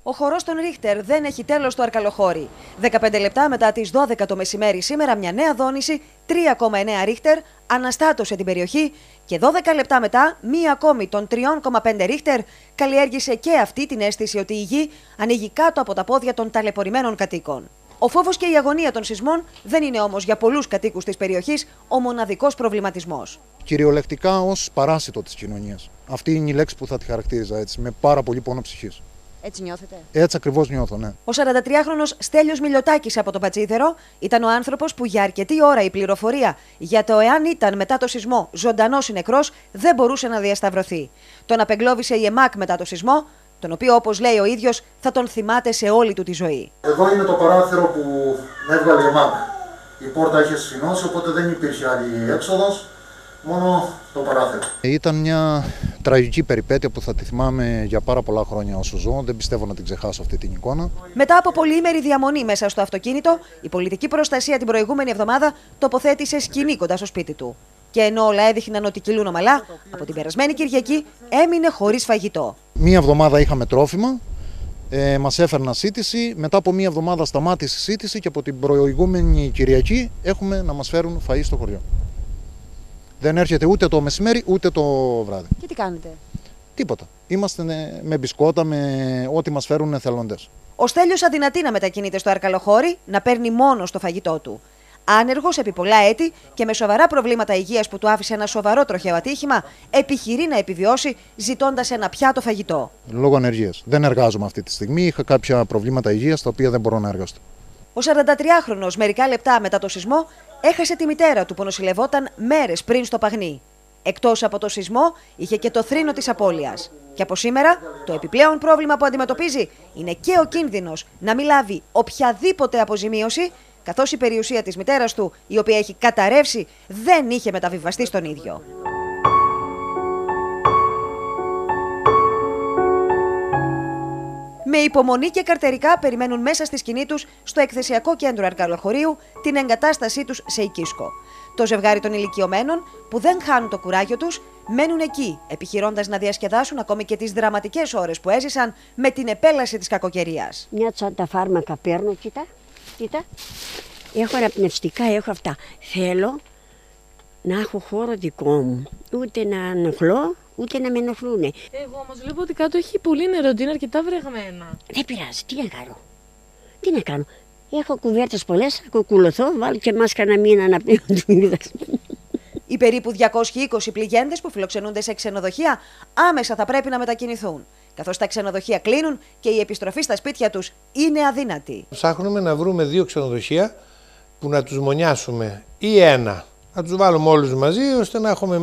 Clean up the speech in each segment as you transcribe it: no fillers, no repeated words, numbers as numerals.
Ο χορός των Ρίχτερ δεν έχει τέλος στο Αρκαλοχώρι. 15 λεπτά μετά τις 12 το μεσημέρι σήμερα, μια νέα δόνηση 3,9 Ρίχτερ αναστάτωσε την περιοχή και 12 λεπτά μετά, μία ακόμη των 3,5 Ρίχτερ καλλιέργησε και αυτή την αίσθηση ότι η γη ανοίγει κάτω από τα πόδια των ταλαιπωρημένων κατοίκων. Ο φόβος και η αγωνία των σεισμών δεν είναι όμως για πολλούς κατοίκους της περιοχής ο μοναδικός προβληματισμός. Κυριολεκτικά ως παράσιτο της κοινωνίας. Αυτή είναι η λέξη που θα τη χαρακτήριζα έτσι, με πάρα πολύ πόνο ψυχής. Έτσι νιώθετε? Έτσι ακριβώς νιώθω, ναι. Ο 43χρονος Στέλιος Μιλιωτάκης από το Πατσίθερο ήταν ο άνθρωπος που για αρκετή ώρα η πληροφορία για το εάν ήταν μετά το σεισμό ζωντανός ή νεκρός δεν μπορούσε να διασταυρωθεί. Τον απεγκλώβησε η ΕΜΑΚ μετά το σεισμό, τον οποίο, όπως λέει ο ίδιος, θα τον θυμάται σε όλη του τη ζωή. Εδώ είναι το παράθυρο που με έβγαλε η ΕΜΑΚ. Η πόρτα είχε σφινώσει, οπότε δεν υπήρχε άλλη έξοδος, μόνο το παράθυρο. Ήταν μια τραγική περιπέτεια που θα τη θυμάμαι για πάρα πολλά χρόνια όσο ζω. Δεν πιστεύω να την ξεχάσω αυτή την εικόνα. Μετά από πολυήμερη διαμονή μέσα στο αυτοκίνητο, η πολιτική προστασία την προηγούμενη εβδομάδα τοποθέτησε σκηνή κοντά στο σπίτι του. Και ενώ όλα έδειχναν ότι κυλούν ομαλά, από την περασμένη Κυριακή έμεινε χωρίς φαγητό. Μία εβδομάδα είχαμε τρόφιμα, μας έφερναν σύτηση. Μετά από μία εβδομάδα σταμάτησε η σύτηση και από την προηγούμενη Κυριακή έχουμε να μας φέρουν φαΐ στο χωριό. Δεν έρχεται ούτε το μεσημέρι ούτε το βράδυ. Και τι κάνετε? Τίποτα. Είμαστε με μπισκότα, με ό,τι μας φέρουν εθελοντές. Ο Στέλιος αδυνατεί να μετακινείται στο Αρκαλοχώρι, να παίρνει μόνο στο φαγητό του. Άνεργος επί πολλά έτη και με σοβαρά προβλήματα υγείας που του άφησε ένα σοβαρό τροχαίο ατύχημα, επιχειρεί να επιβιώσει ζητώντας ένα πιάτο φαγητό. Λόγω ανεργίας. Δεν εργάζομαι αυτή τη στιγμή. Είχα κάποια προβλήματα υγείας τα οποία δεν μπορώ να εργαστώ. Ο 43χρονος, μερικά λεπτά μετά το σεισμό, έχασε τη μητέρα του που νοσηλευόταν μέρες πριν στο Παγνί. Εκτός από το σεισμό, είχε και το θρήνο της απώλειας. Και από σήμερα, το επιπλέον πρόβλημα που αντιμετωπίζει είναι και ο κίνδυνος να μην λάβει οποιαδήποτε αποζημίωση, καθώς η περιουσία της μητέρας του, η οποία έχει καταρρεύσει, δεν είχε μεταβιβαστεί στον ίδιο. Με υπομονή και καρτερικά περιμένουν μέσα στη σκηνή τους στο εκθεσιακό κέντρο Αρκαλοχωρίου την εγκατάστασή τους σε οικίσκο. Το ζευγάρι των ηλικιωμένων που δεν χάνουν το κουράγιο τους μένουν εκεί, επιχειρώντας να διασκεδάσουν ακόμη και τις δραματικές ώρες που έζησαν με την επέλαση της κακοκαιρίας. Μια τσάντα φάρμακα παίρνω, κοίτα. Έχω αναπνευστικά, έχω αυτά. Θέλω να έχω χώρο δικό μου. Ούτε να ενοχλώ, ούτε να με ενοχλούν. Εγώ όμως βλέπω ότι κάτω έχει πολύ νερό, είναι αρκετά βρεγμένα. Δεν πειράζει, τι να κάνω. Έχω κουβέρτες πολλές, θα κουκουλωθώ, βάλω και μάσκα να μην αναπνέω του είδας. Οι περίπου 220 πληγέντες που φιλοξενούνται σε ξενοδοχεία άμεσα θα πρέπει να μετακινηθούν, καθώς τα ξενοδοχεία κλείνουν και η επιστροφή στα σπίτια τους είναι αδύνατη. Ψάχνουμε να βρούμε 2 ξενοδοχεία που να τους μονιάσουμε ή ένα. Να τους βάλουμε όλους μαζί ώστε να έχουμε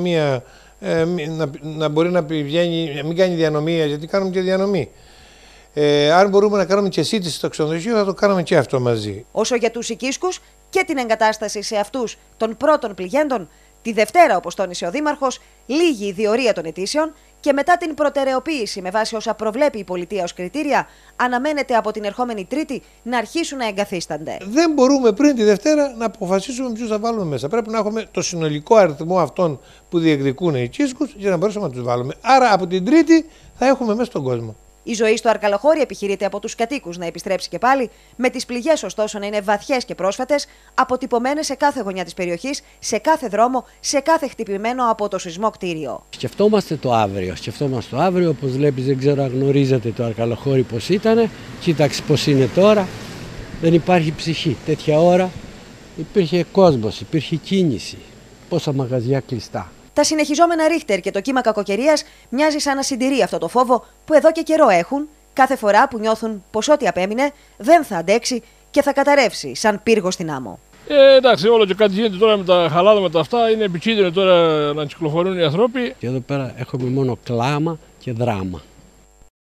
να μπορεί να πηγαίνει, να μην κάνει διανομή, γιατί κάνουμε και διανομή. Αν μπορούμε να κάνουμε και σύντηση στο ξενοδοχείο, θα το κάνουμε και αυτό μαζί. Όσο για τους οικίσκους και την εγκατάσταση σε αυτούς των πρώτων πληγέντων, τη Δευτέρα, όπως τόνισε ο Δήμαρχος, λήγει η διορία των αιτήσεων και μετά την προτεραιοποίηση με βάση όσα προβλέπει η πολιτεία ως κριτήρια, αναμένεται από την ερχόμενη Τρίτη να αρχίσουν να εγκαθίστανται. Δεν μπορούμε πριν τη Δευτέρα να αποφασίσουμε ποιους θα βάλουμε μέσα. Πρέπει να έχουμε το συνολικό αριθμό αυτών που διεκδικούν οι οικίσκους για να μπορέσουμε να τους βάλουμε. Άρα από την Τρίτη θα έχουμε μέσα τον κόσμο. Η ζωή στο Αρκαλοχώρι επιχειρείται από τους κατοίκους να επιστρέψει και πάλι, με τις πληγές ωστόσο να είναι βαθιές και πρόσφατες, αποτυπωμένες σε κάθε γωνιά της περιοχής, σε κάθε δρόμο, σε κάθε χτυπημένο από το σεισμό κτίριο. Σκεφτόμαστε το αύριο, όπως βλέπεις, δεν ξέρω αν γνωρίζετε το Αρκαλοχώρι πώς ήταν, κοίταξε πώς είναι τώρα, δεν υπάρχει ψυχή. Τέτοια ώρα υπήρχε κόσμος, υπήρχε κίνηση, πόσα μαγαζιά κλειστά. Τα συνεχιζόμενα Ρίχτερ και το κύμα κακοκαιρίας μοιάζει σαν να συντηρεί αυτό το φόβο που εδώ και καιρό έχουν, κάθε φορά που νιώθουν πως ό,τι απέμεινε δεν θα αντέξει και θα καταρρεύσει σαν πύργο στην άμμο. Εντάξει, όλο και κάτι γίνεται τώρα με τα χαλάδα, με τα αυτά. Είναι επικίνδυνο τώρα να κυκλοφορούν οι άνθρωποι. Και εδώ πέρα έχουμε μόνο κλάμα και δράμα.